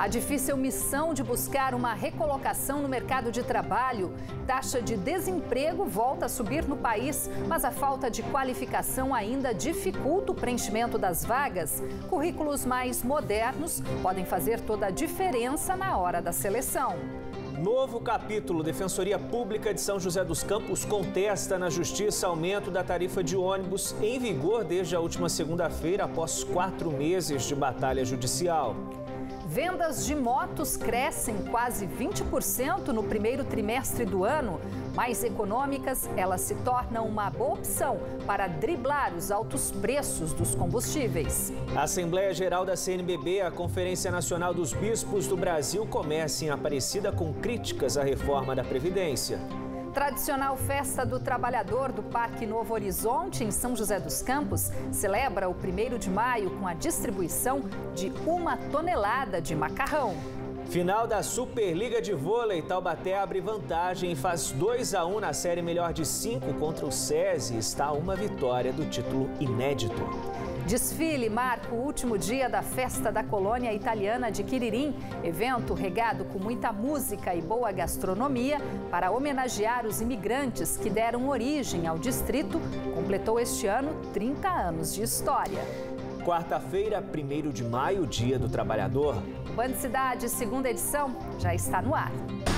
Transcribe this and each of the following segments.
A difícil missão de buscar uma recolocação no mercado de trabalho. Taxa de desemprego volta a subir no país, mas a falta de qualificação ainda dificulta o preenchimento das vagas. Currículos mais modernos podem fazer toda a diferença na hora da seleção. Novo capítulo. Defensoria Pública de São José dos Campos contesta na Justiça aumento da tarifa de ônibus em vigor desde a última segunda-feira, após 4 meses de batalha judicial. Vendas de motos crescem quase 20% no primeiro trimestre do ano. Mais econômicas, elas se tornam uma boa opção para driblar os altos preços dos combustíveis. A Assembleia Geral da CNBB, a Conferência Nacional dos Bispos do Brasil, começa em Aparecida com críticas à reforma da Previdência. Tradicional Festa do Trabalhador do Parque Novo Horizonte, em São José dos Campos, celebra o 1º de maio com a distribuição de 1 tonelada de macarrão. Final da Superliga de Vôlei, Taubaté abre vantagem e faz 2-1 na série melhor de 5 contra o SESI. Está a uma vitória do título inédito. Desfile marca o último dia da Festa da Colônia Italiana de Quiririm, evento regado com muita música e boa gastronomia para homenagear os imigrantes que deram origem ao distrito. Completou este ano 30 anos de história. Quarta-feira, 1º de maio, Dia do Trabalhador. O Band Cidade, segunda edição, já está no ar.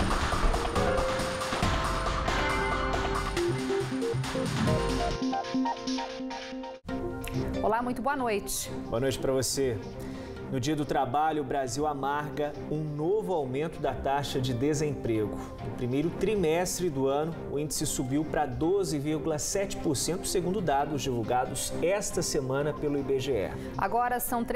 Olá, muito boa noite. Boa noite para você. No Dia do Trabalho, o Brasil amarga um novo aumento da taxa de desemprego. No primeiro trimestre do ano, o índice subiu para 12,7%, segundo dados divulgados esta semana pelo IBGE. Agora são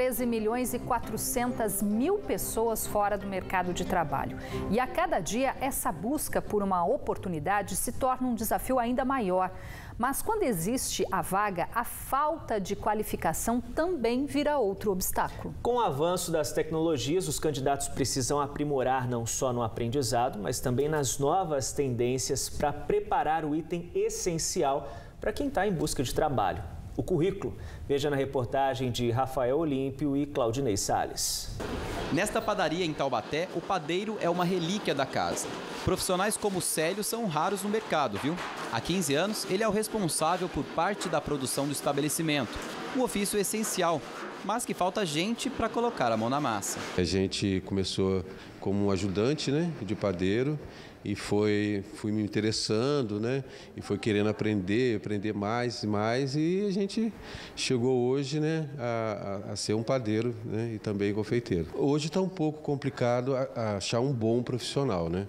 13.400.000 pessoas fora do mercado de trabalho. E a cada dia, essa busca por uma oportunidade se torna um desafio ainda maior. Mas quando existe a vaga, a falta de qualificação também vira outro obstáculo. Com o avanço das tecnologias, os candidatos precisam aprimorar não só no aprendizado, mas também nas novas tendências para preparar o item essencial para quem está em busca de trabalho: o currículo. Veja na reportagem de Rafael Olímpio e Claudinei Salles. Nesta padaria em Taubaté, o padeiro é uma relíquia da casa. Profissionais como o Célio são raros no mercado, viu? Há 15 anos, ele é o responsável por parte da produção do estabelecimento. Um ofício essencial, mas que falta gente para colocar a mão na massa. A gente começou como ajudante, né, de padeiro e fui me interessando, né, e foi querendo aprender mais e mais, e a gente chegou hoje, né, a ser um padeiro, né, e também confeiteiro. Hoje está um pouco complicado achar um bom profissional, né?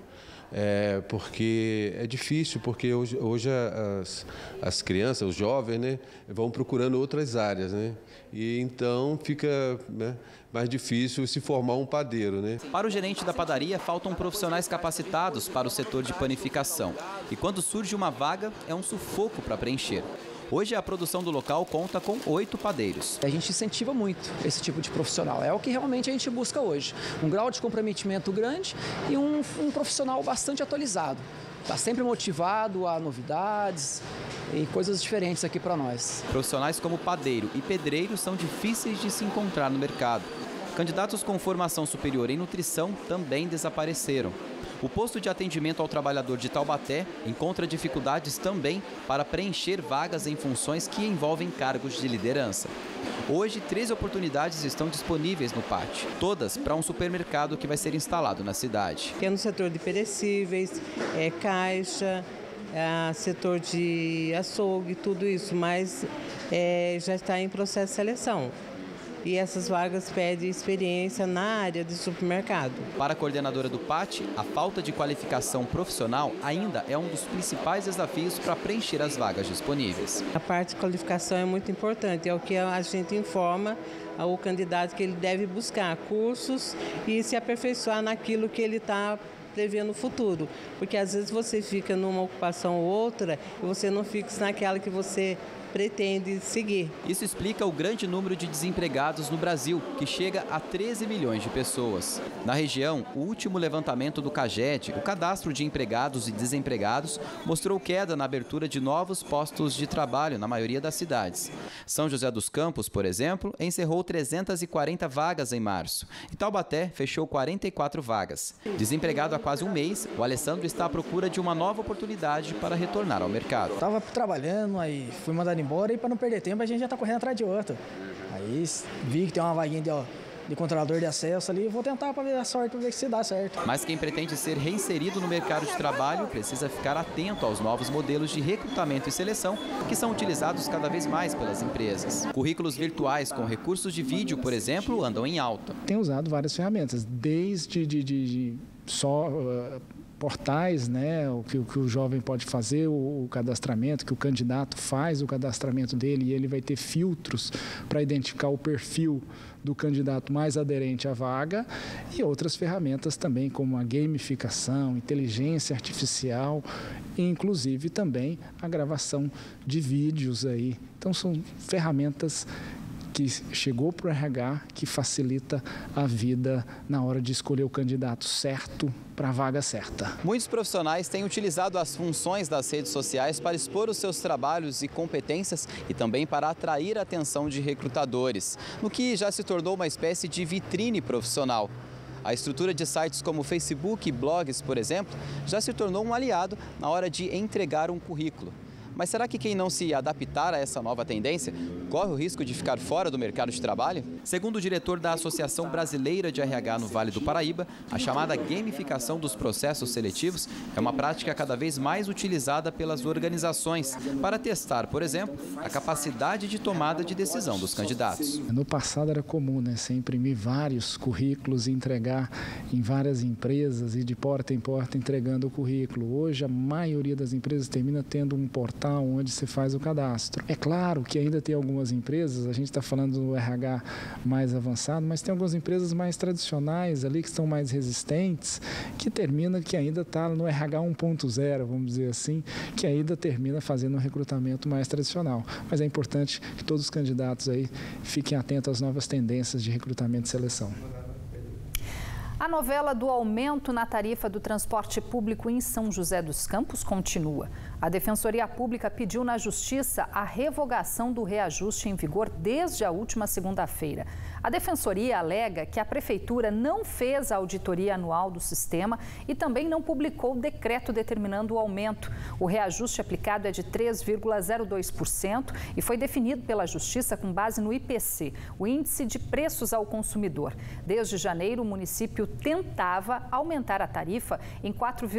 Porque é difícil, porque hoje as crianças, os jovens, né, vão procurando outras áreas, né? E então fica, né, mais difícil se formar um padeiro, né? Para o gerente da padaria, faltam profissionais capacitados para o setor de panificação. E quando surge uma vaga, é um sufoco para preencher. Hoje a produção do local conta com 8 padeiros. A gente incentiva muito esse tipo de profissional. É o que realmente a gente busca hoje. Um grau de comprometimento grande e um profissional bastante atualizado. Está sempre motivado a novidades e coisas diferentes aqui para nós. Profissionais como padeiro e pedreiro são difíceis de se encontrar no mercado. Candidatos com formação superior em nutrição também desapareceram. O posto de atendimento ao trabalhador de Taubaté encontra dificuldades também para preencher vagas em funções que envolvem cargos de liderança. Hoje, 13 oportunidades estão disponíveis no pátio, todas para um supermercado que vai ser instalado na cidade. É no setor de perecíveis, caixa, setor de açougue, tudo isso, mas já está em processo de seleção. E essas vagas pedem experiência na área de supermercado. Para a coordenadora do PAT, a falta de qualificação profissional ainda é um dos principais desafios para preencher as vagas disponíveis. A parte de qualificação é muito importante, é o que a gente informa ao candidato que ele deve buscar cursos e se aperfeiçoar naquilo que ele está prevendo no futuro. Porque às vezes você fica numa ocupação ou outra e você não fixa naquela que você pretende seguir. Isso explica o grande número de desempregados no Brasil, que chega a 13 milhões de pessoas. Na região, o último levantamento do CAGED, o Cadastro de Empregados e Desempregados, mostrou queda na abertura de novos postos de trabalho na maioria das cidades. São José dos Campos, por exemplo, encerrou 340 vagas em março. E Taubaté fechou 44 vagas. Desempregado há quase um mês, o Alessandro está à procura de uma nova oportunidade para retornar ao mercado. Estava trabalhando, aí fui mandado embora e para não perder tempo a gente já está correndo atrás de outro. Aí vi que tem uma vaguinha de controlador de acesso ali, vou tentar para ver a sorte, para ver se dá certo. Mas quem pretende ser reinserido no mercado de trabalho precisa ficar atento aos novos modelos de recrutamento e seleção que são utilizados cada vez mais pelas empresas. Currículos virtuais com recursos de vídeo, por exemplo, andam em alta. Tem usado várias ferramentas, desde portais, né, o que o jovem pode fazer, o cadastramento, que o candidato faz o cadastramento dele e ele vai ter filtros para identificar o perfil do candidato mais aderente à vaga, e outras ferramentas também, como a gamificação, inteligência artificial, e inclusive também a gravação de vídeos aí. Então são ferramentas que chegou para o RH, que facilita a vida na hora de escolher o candidato certo para a vaga certa. Muitos profissionais têm utilizado as funções das redes sociais para expor os seus trabalhos e competências e também para atrair a atenção de recrutadores, no que já se tornou uma espécie de vitrine profissional. A estrutura de sites como Facebook e blogs, por exemplo, já se tornou um aliado na hora de entregar um currículo. Mas será que quem não se adaptar a essa nova tendência corre o risco de ficar fora do mercado de trabalho? Segundo o diretor da Associação Brasileira de RH no Vale do Paraíba, a chamada gamificação dos processos seletivos é uma prática cada vez mais utilizada pelas organizações para testar, por exemplo, a capacidade de tomada de decisão dos candidatos. No passado era comum, né, você imprimir vários currículos e entregar em várias empresas e de porta em porta entregando o currículo. Hoje a maioria das empresas termina tendo um portal onde você faz o cadastro. É claro que ainda tem algumas empresas, a gente está falando do RH mais avançado, mas tem algumas empresas mais tradicionais ali que estão mais resistentes, que ainda está no RH 1.0, vamos dizer assim, que ainda termina fazendo um recrutamento mais tradicional. Mas é importante que todos os candidatos aí fiquem atentos às novas tendências de recrutamento e seleção. A novela do aumento na tarifa do transporte público em São José dos Campos continua. A Defensoria Pública pediu na Justiça a revogação do reajuste em vigor desde a última segunda-feira. A Defensoria alega que a Prefeitura não fez a auditoria anual do sistema e também não publicou o decreto determinando o aumento. O reajuste aplicado é de 3,02% e foi definido pela Justiça com base no IPC, o Índice de Preços ao Consumidor. Desde janeiro, o município tentava aumentar a tarifa em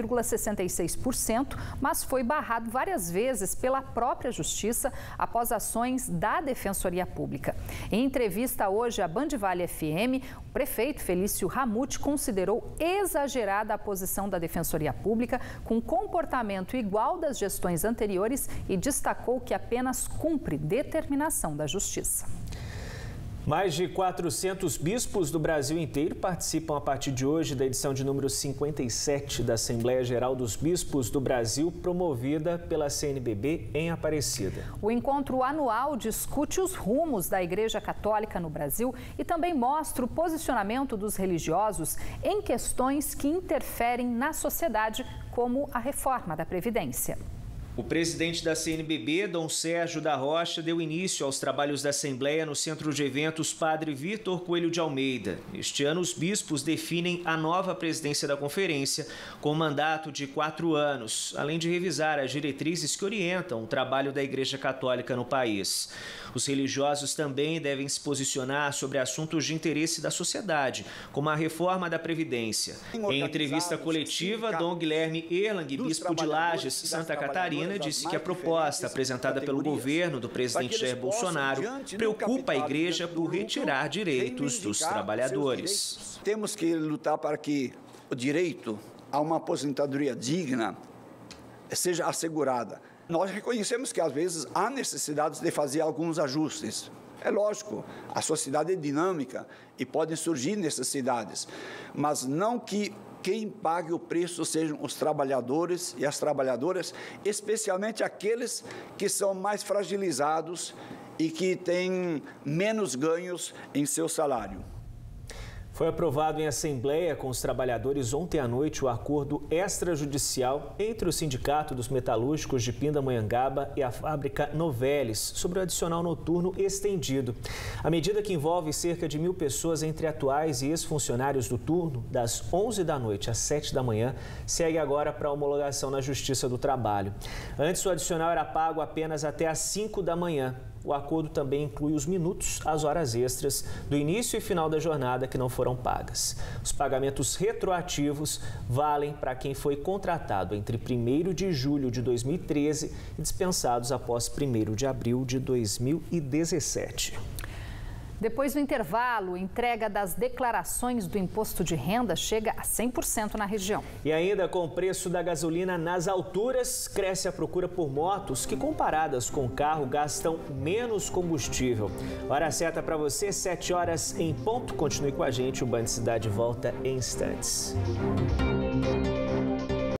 4,66%, mas foi barrado várias vezes pela própria Justiça após ações da Defensoria Pública. Em entrevista hoje à Band Vale FM, o prefeito Felício Ramute considerou exagerada a posição da Defensoria Pública com comportamento igual das gestões anteriores e destacou que apenas cumpre determinação da Justiça. Mais de 400 bispos do Brasil inteiro participam a partir de hoje da edição de número 57 da Assembleia Geral dos Bispos do Brasil, promovida pela CNBB em Aparecida. O encontro anual discute os rumos da Igreja Católica no Brasil e também mostra o posicionamento dos religiosos em questões que interferem na sociedade, como a reforma da Previdência. O presidente da CNBB, Dom Sérgio da Rocha, deu início aos trabalhos da Assembleia no Centro de Eventos Padre Vitor Coelho de Almeida. Este ano, os bispos definem a nova presidência da conferência, com mandato de 4 anos, além de revisar as diretrizes que orientam o trabalho da Igreja Católica no país. Os religiosos também devem se posicionar sobre assuntos de interesse da sociedade, como a reforma da Previdência. Em entrevista coletiva, Dom Guilherme Erlang, bispo de Lages, Santa Catarina, disse que a proposta apresentada pelo governo do presidente Jair Bolsonaro preocupa a Igreja por retirar direitos dos trabalhadores. Temos que lutar para que o direito a uma aposentadoria digna seja assegurada. Nós reconhecemos que, às vezes, há necessidades de fazer alguns ajustes. É lógico, a sociedade é dinâmica e podem surgir necessidades, mas não que quem pague o preço sejam os trabalhadores e as trabalhadoras, especialmente aqueles que são mais fragilizados e que têm menos ganhos em seu salário. Foi aprovado em assembleia com os trabalhadores ontem à noite o acordo extrajudicial entre o Sindicato dos Metalúrgicos de Pindamonhangaba e a fábrica Novelis sobre o adicional noturno estendido. A medida, que envolve cerca de 1.000 pessoas entre atuais e ex-funcionários do turno, das 11 da noite às 7 da manhã, segue agora para homologação na Justiça do Trabalho. Antes, o adicional era pago apenas até às 5 da manhã. O acordo também inclui os minutos, as horas extras do início e final da jornada que não foram pagas. Os pagamentos retroativos valem para quem foi contratado entre 1º de julho de 2013 e dispensados após 1º de abril de 2017. Depois do intervalo, entrega das declarações do imposto de renda chega a 100% na região. E ainda com o preço da gasolina nas alturas, cresce a procura por motos que, comparadas com o carro, gastam menos combustível. Hora certa para você, 7 horas em ponto. Continue com a gente, o Band Cidade volta em instantes.